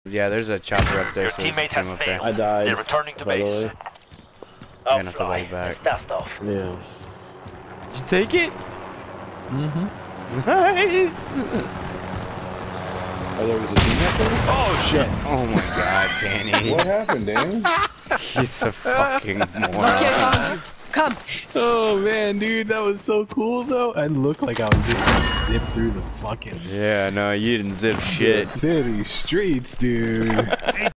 Yeah, there's a chopper up there. Your So there's a teammate has team up there. failed. I died. They're returning to by the base. way. I'm gonna have to lay back. Dust off. Yeah. Did you take it? Mm-hmm. Nice. Oh, there was a team up there? Oh shit! Oh my god, Danny. What happened, Danny? He's a fucking Okay, moron. come. Oh man, dude, that was so cool though. I looked like I was just gonna zip through the fucking Yeah, no, you didn't zip shit. city streets, dude.